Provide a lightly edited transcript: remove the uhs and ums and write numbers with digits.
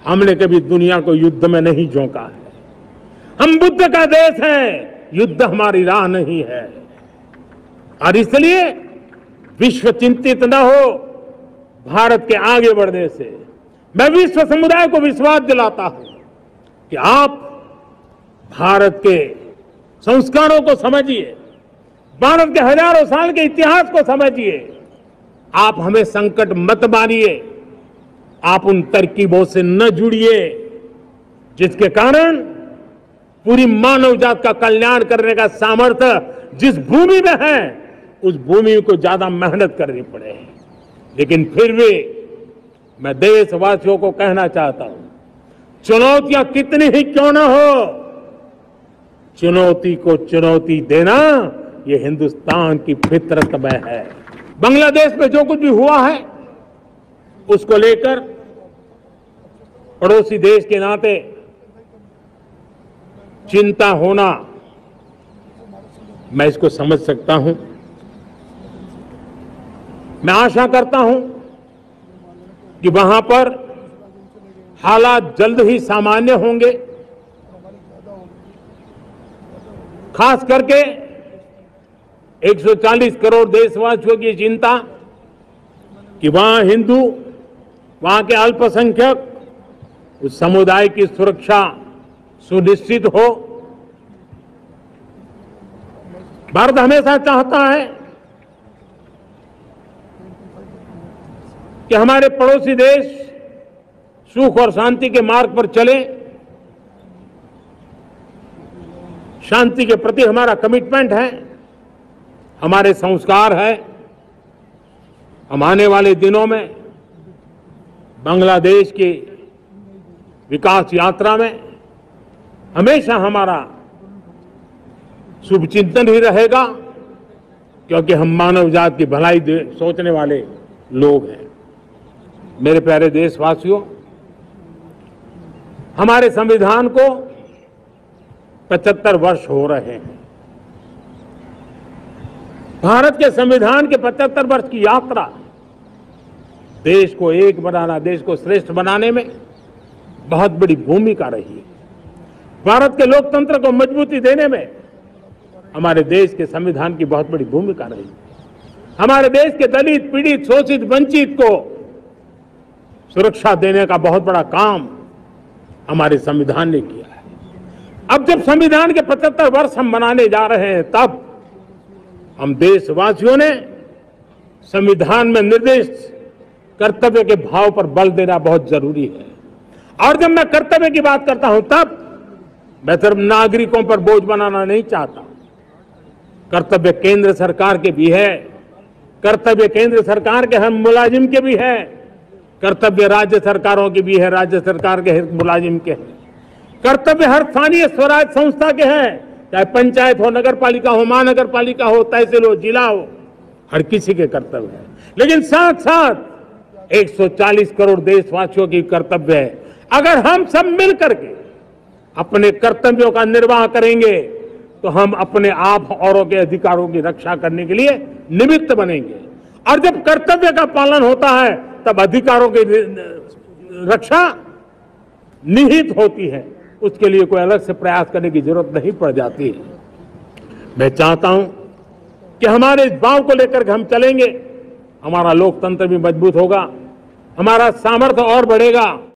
हमने कभी दुनिया को युद्ध में नहीं झोंका है। हम बुद्ध का देश है, युद्ध हमारी राह नहीं है। और इसलिए विश्व चिंतित न हो भारत के आगे बढ़ने से। मैं विश्व समुदाय को विश्वास दिलाता हूं कि आप भारत के संस्कारों को समझिए, भारत के हजारों साल के इतिहास को समझिए। आप हमें संकट मत मानिए, आप उन तरकीबों से न जुड़िए जिसके कारण पूरी मानव जात का कल्याण करने का सामर्थ्य जिस भूमि में है उस भूमि को ज्यादा मेहनत करनी पड़े। लेकिन फिर भी मैं देशवासियों को कहना चाहता हूं, चुनौतियां कितनी ही क्यों न हो, चुनौती को चुनौती देना ये हिंदुस्तान की फितरत में है। बांग्लादेश में जो कुछ भी हुआ है उसको लेकर पड़ोसी देश के नाते चिंता होना, मैं इसको समझ सकता हूं। मैं आशा करता हूं कि वहां पर हालात जल्द ही सामान्य होंगे। खास करके 140 करोड़ देशवासियों की चिंता कि वहां हिंदू, वहां के अल्पसंख्यक, उस समुदाय की सुरक्षा सुनिश्चित हो। भारत हमेशा चाहता है कि हमारे पड़ोसी देश सुख और शांति के मार्ग पर चले। शांति के प्रति हमारा कमिटमेंट है, हमारे संस्कार है। हम आने वाले दिनों में बांग्लादेश की विकास यात्रा में हमेशा हमारा शुभचिंतन ही रहेगा, क्योंकि हम मानव जात की भलाई सोचने वाले लोग हैं। मेरे प्यारे देशवासियों, हमारे संविधान को 75 वर्ष हो रहे हैं। भारत के संविधान के 75 वर्ष की यात्रा देश को एक बनाना, देश को श्रेष्ठ बनाने में बहुत बड़ी भूमिका रही है। भारत के लोकतंत्र को मजबूती देने में हमारे देश के संविधान की बहुत बड़ी भूमिका रही। हमारे देश के दलित, पीड़ित, शोषित, वंचित को सुरक्षा देने का बहुत बड़ा काम हमारे संविधान ने किया है। अब जब संविधान के 75 वर्ष हम मनाने जा रहे हैं, तब हम देशवासियों ने संविधान में निर्दिष्ट कर्तव्य के भाव पर बल देना बहुत जरूरी है। और जब मैं कर्तव्य की बात करता हूं, तब मैं सिर्फ नागरिकों पर बोझ बनाना नहीं चाहता। कर्तव्य केंद्र सरकार के भी है, कर्तव्य केंद्र सरकार के हम मुलाजिम के भी है, कर्तव्य राज्य सरकारों के भी है, राज्य सरकार के मुलाजिम के हैं, कर्तव्य हर स्थानीय स्वराज संस्था के हैं, चाहे पंचायत हो, नगर पालिका हो, महानगर पालिका हो, तहसील हो, जिला हो, हर किसी के कर्तव्य है। लेकिन साथ साथ 140 करोड़ देशवासियों की कर्तव्य है। अगर हम सब मिल करके अपने कर्तव्यों का निर्वाह करेंगे तो हम अपने आप औरों के अधिकारों की रक्षा करने के लिए निमित्त बनेंगे। और जब कर्तव्य का पालन होता है तब अधिकारों की रक्षा निहित होती है, उसके लिए कोई अलग से प्रयास करने की जरूरत नहीं पड़ जाती है। मैं चाहता हूं कि हमारे इस भाव को लेकर हम चलेंगे, हमारा लोकतंत्र भी मजबूत होगा, हमारा सामर्थ्य और बढ़ेगा।